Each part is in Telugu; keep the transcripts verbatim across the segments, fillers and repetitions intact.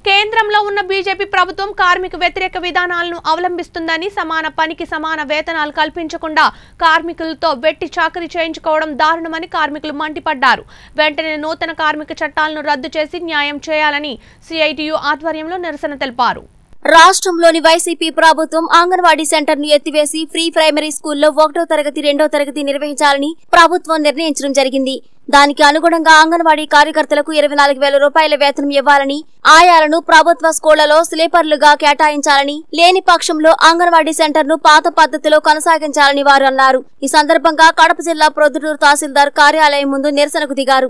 కేంద్రంలో ఉన్న బీజేపీ ప్రభుత్వం కార్మిక వ్యతిరేక విధానాలను అవలంబిస్తుందని సమాన పనికి సమాన వేతనాలు కల్పించకుండా కార్మికులతో వెట్టి చాకరీ చేయించుకోవడం దారుణమని కార్మికులు మండిపడ్డారు. వెంటనే నూతన కార్మిక చట్టాలను రద్దు చేసి న్యాయం చేయాలని సిఐటియు ఆధ్వర్యంలో నిరసన తెలిపారు. రాష్ట్రంలోని వైసీపీ ప్రభుత్వం అంగన్వాడీ సెంటర్ ను ఎత్తివేసి ఫ్రీ ప్రైమరీ స్కూల్లో ఒకటో తరగతి రెండో తరగతి నిర్వహించాలని ప్రభుత్వం నిర్ణయించడం జరిగింది. దానికి అనుగుణంగా అంగన్వాడీ కార్యకర్తలకు ఇరవై నాలుగు వేల రూపాయల వేతనం ఇవ్వాలని, ఆయాలను ప్రభుత్వ స్కూళ్లలో స్లీపర్లుగా కేటాయించాలని, లేని పక్షంలో అంగన్వాడీ సెంటర్ ను పాత పద్ధతిలో కొనసాగించాలని వారు అన్నారు. ఈ సందర్భంగా కడప జిల్లా ప్రొద్దుటూరు తహసీల్దార్ కార్యాలయం ముందు నిరసనకు దిగారు.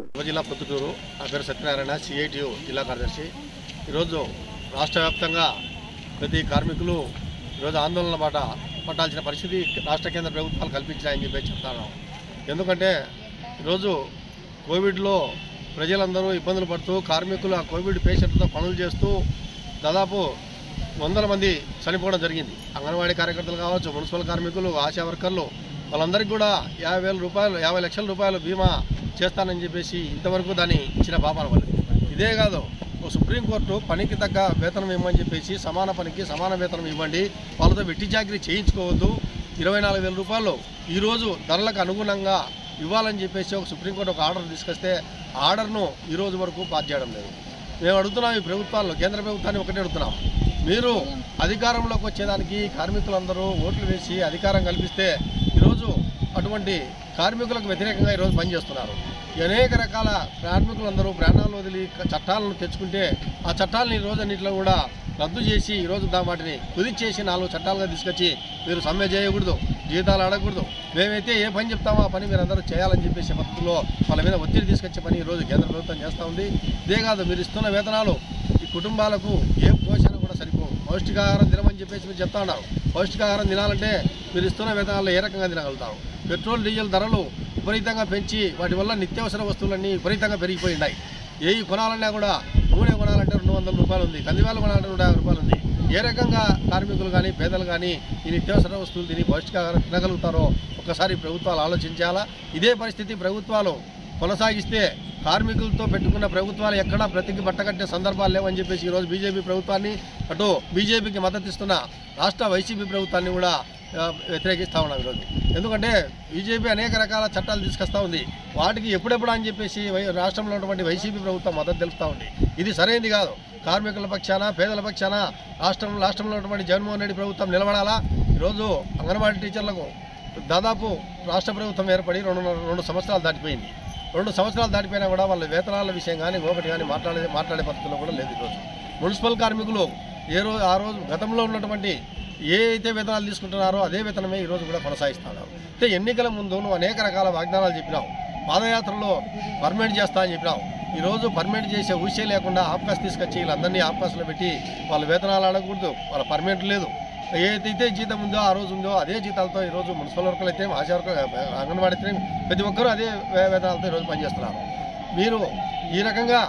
ప్రతి కార్మికులు ఈరోజు ఆందోళన బాట పట్టాల్సిన పరిస్థితి రాష్ట్ర కేంద్ర ప్రభుత్వాలు కల్పించాయని చెప్పి చెప్తాను. ఎందుకంటే ఈరోజు కోవిడ్లో ప్రజలందరూ ఇబ్బందులు పడుతూ కార్మికులు ఆ కోవిడ్ పేషెంట్లతో పనులు చేస్తూ దాదాపు వందల మంది చనిపోవడం జరిగింది. అంగన్వాడీ కార్యకర్తలు కావచ్చు, మున్సిపల్ కార్మికులు, ఆశా వర్కర్లు, వాళ్ళందరికీ కూడా యాభై వేల రూపాయలు యాభై లక్షల రూపాయలు బీమా చేస్తానని చెప్పేసి ఇంతవరకు దాన్ని ఇచ్చిన పాపాల వాళ్ళు. ఇదే కాదు, సుప్రీంకోర్టు పనికి తగ్గ వేతనం ఇవ్వమని చెప్పేసి సమాన పనికి సమాన వేతనం ఇవ్వండి, వాళ్ళతో వెట్టి చాకరీ చేయించుకోవద్దు, ఇరవై నాలుగు వేల రూపాయలు ఈరోజు ధరలకు అనుగుణంగా ఇవ్వాలని చెప్పేసి ఒక సుప్రీంకోర్టు ఒక ఆర్డర్ తీసుకొస్తే ఆర్డర్ను ఈరోజు వరకు పాస్ చేయడం లేదు. మేము అడుగుతున్నాం ఈ ప్రభుత్వాల్లో, కేంద్ర ప్రభుత్వాన్ని ఒకటే అడుగుతున్నాం, మీరు అధికారంలోకి వచ్చేదానికి కార్మికులందరూ ఓట్లు వేసి అధికారం కల్పిస్తే ఈరోజు అటువంటి కార్మికులకు వ్యతిరేకంగా ఈరోజు పనిచేస్తున్నారు. అనేక రకాల కార్మికులందరూ ప్రాణాలు వదిలి చట్టాలను తెచ్చుకుంటే ఆ చట్టాలను ఈ రోజు అన్నింటిలో కూడా రద్దు చేసి ఈరోజు దా వాటిని కుదించేసి నాలుగు చట్టాలుగా తీసుకొచ్చి మీరు సమ్మె చేయకూడదు, జీతాలు అడగకూడదు, మేమైతే ఏ పని చెప్తామో ఆ పని మీరు అందరూ చేయాలని చెప్పేసి పద్ధతిలో వాళ్ళ మీద ఒత్తిడి తీసుకొచ్చే పని ఈరోజు కేంద్ర ప్రభుత్వం చేస్తూ ఉంది. ఇదే కాదు, మీరు ఇస్తున్న వేతనాలు ఈ కుటుంబాలకు ఏ పోషణ కూడా సరిపోవు. పౌష్టికాహారం తినమని చెప్పేసి మీరు చెప్తా ఉన్నారు. పౌష్టికాహారం తినాలంటే మీరు ఇస్తున్న వేతనాలు ఏ రకంగా తినగలుగుతారు? పెట్రోల్ డీజిల్ ధరలు విపరీతంగా పెంచి వాటి వల్ల నిత్యావసర వస్తువులన్నీ విపరీతంగా పెరిగిపోయి ఉన్నాయి. ఏ కొనాలన్నా కూడా నూనె కొనాలంటే రెండు వందల రూపాయలు ఉంది, కందివేలు కొనాలంటే నూట యాభై రూపాయలు ఉంది. ఏ రకంగా కార్మికులు కానీ పేదలు కానీ ఈ నిత్యావసర వస్తువులు తిని పౌష్టికాహారం తినగలుగుతారో ఒకసారి ప్రభుత్వాలు ఆలోచించాలా. ఇదే పరిస్థితి ప్రభుత్వాలు కొనసాగిస్తే కార్మికులతో పెట్టుకున్న ప్రభుత్వాలు ఎక్కడా బ్రతికి బట్టకట్టే సందర్భాలు లేవని చెప్పేసి ఈరోజు బీజేపీ ప్రభుత్వాన్ని, అటు బీజేపీకి మద్దతు ఇస్తున్న రాష్ట్ర వైసీపీ ప్రభుత్వాన్ని కూడా వ్యతిరేకిస్తూ ఉన్నాం ఈరోజు. ఎందుకంటే బీజేపీ అనేక రకాల చట్టాలు తీసుకొస్తూ ఉంది, వాటికి ఎప్పుడెప్పుడు అని చెప్పేసి రాష్ట్రంలో ఉన్నటువంటి వైసీపీ ప్రభుత్వం మద్దతు తెలుపుతూ ఉంది. ఇది సరైనది కాదు. కార్మికుల పక్షాన, పేదల పక్షాన రాష్ట్రం రాష్ట్రంలో ఉన్నటువంటి జగన్మోహన్ రెడ్డి ప్రభుత్వం నిలబడాలా. ఈరోజు అంగన్వాడీ టీచర్లకు దాదాపు రాష్ట్ర ప్రభుత్వం ఏర్పడి రెండు రెండు సంవత్సరాలు దాటిపోయింది. రెండు సంవత్సరాలు దాటిపోయినా కూడా వాళ్ళ వేతనాల విషయం కానీ ఒకటి కానీ మాట్లాడే మాట్లాడే పద్ధతిలో కూడా లేదు. ఈరోజు మున్సిపల్ కార్మికులు ఏ రోజు ఆ రోజు గతంలో ఉన్నటువంటి ఏ అయితే వేతనాలు తీసుకుంటున్నారో అదే వేతనమే ఈరోజు కూడా కొనసాగిస్తున్నారు. అంటే ఎన్నికల ముందు నువ్వు అనేక రకాల వాగ్దానాలు చెప్పినావు, పాదయాత్రలో పర్మనెంట్ చేస్తా అని చెప్పినావు. ఈరోజు పర్మనెంట్ చేసే ఊసే లేకుండా ఆప్కాస్ తీసుకొచ్చి వీళ్ళందరినీ ఆప్కాస్లో పెట్టి వాళ్ళ వేతనాలు అడగకూడదు, వాళ్ళ పర్మనెంట్ లేదు. ఏదైతే జీతం ఉందో ఆ రోజు ఉందో అదే జీతాలతో ఈరోజు మున్సిపల్ వర్కర్లు అయితే, ఆశా వర్కర్, అంగన్వాడీ అయితే ప్రతి ఒక్కరూ అదే వేతనాలతో ఈరోజు పనిచేస్తున్నారు. మీరు ఈ రకంగా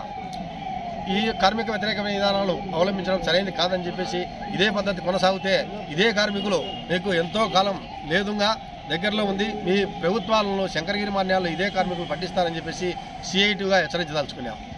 ఈ కార్మిక వ్యతిరేకమైన విధానాలు అవలంబించడం సరైనది కాదని చెప్పేసి ఇదే పద్ధతి కొనసాగితే ఇదే కార్మికులు మీకు ఎంతో కాలం లేదుగా దగ్గరలో ఉంది. మీ ప్రభుత్వాలను శంకరగిరి మాన్యాల్లో ఇదే కార్మికులు పట్టిస్తారని చెప్పేసి సిఐటిగా హెచ్చరించదలుచుకున్నాం.